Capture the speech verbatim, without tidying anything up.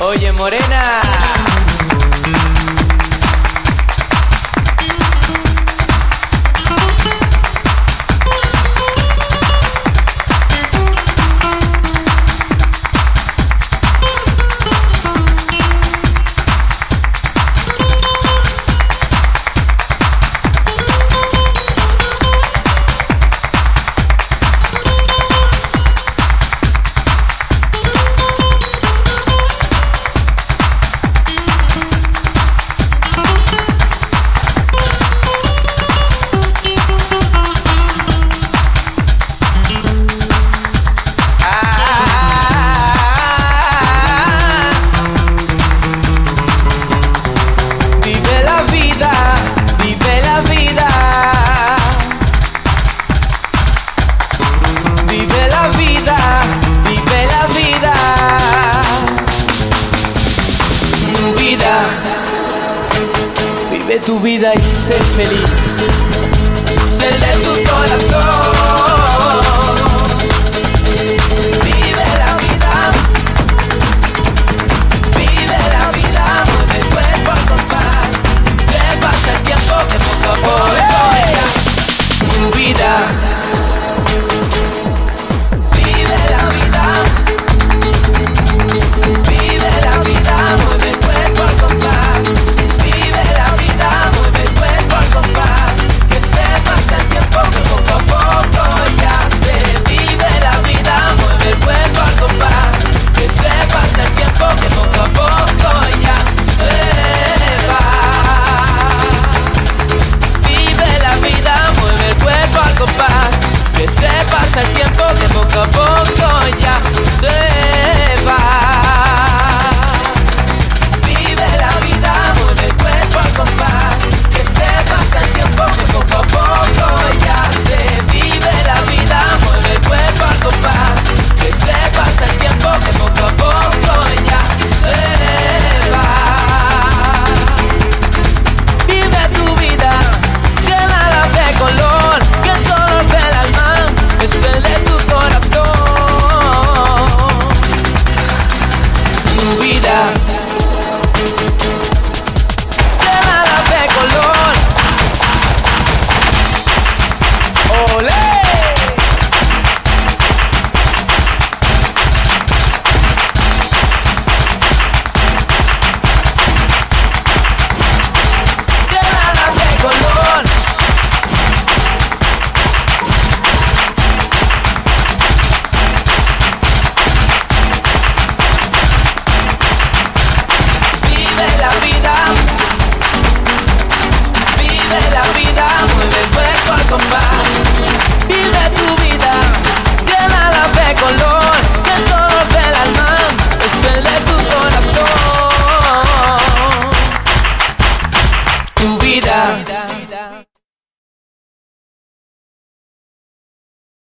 Oye, morena. Vive tu vida y sé feliz. Sé de tu corazón. Vive la vida. Vive la vida. Mueve el cuerpo al compás. Que pasa el tiempo que poco a poco ya. Tu vida. Vive la vida. Vive la vida. Mueve el cuerpo al compás. Que se pasa el tiempo que poco a poco ya se va. Vive la vida, mueve el cuerpo al compás. Que se pasa el tiempo que poco a poco ya se vive la vida, mueve el cuerpo al compás. Que se pasa el tiempo que poco a poco ya se va. Vive tu vida, llénala de color, que el color del alma es el de tu corazón. Tu vida, llénala de color. ¡Olé! Llénala de color. Vive tu vida, llénala de color, que el color del alma es el de tu corazón. Tu vida.